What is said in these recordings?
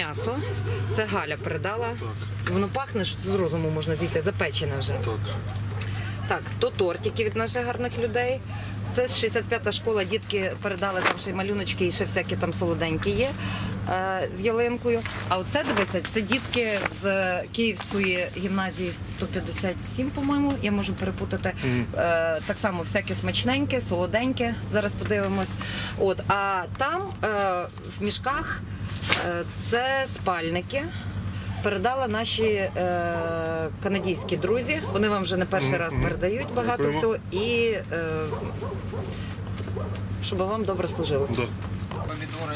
м'ясо. Це Галя передала. Так. Воно пахне, що з розуму можна зійти, запечене вже. Так. Так, то тортики від наших гарних людей. Це 65-та школа, дітки передали, там ще й малюночки і ще всякі там солоденькі є з ялинкою. А оце, дивися, це дітки з Київської гімназії 157, по-моєму, я можу перепутати. Так само всяке смачненьке, солоденьке, зараз подивимось. От, а там в мішках це спальники. Передала наші канадійські друзі. Вони вам вже не перший раз передають багато всього. І щоб вам добре служилося. Да. Помидоры.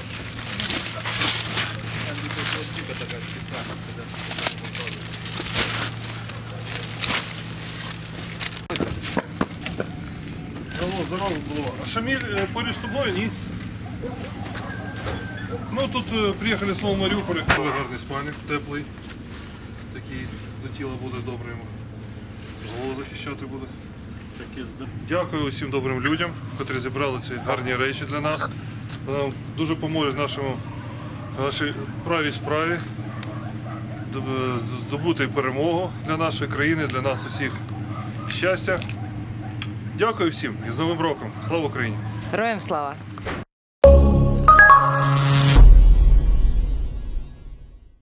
Здорово було. А Шаміль поруч з тобою, ні? Ну тут приїхали з Нового Маріуполя, дуже гарний спальник, теплий. Такий до тіла буде добре йому. Голову захищати буде. Дякую усім добрим людям, котрі зібрали ці гарні речі для нас. Нам дуже поможуть нашій правій справі здобути перемогу для нашої країни, для нас усіх щастя. Дякую всім і з Новим роком! Слава Україні! Героям слава!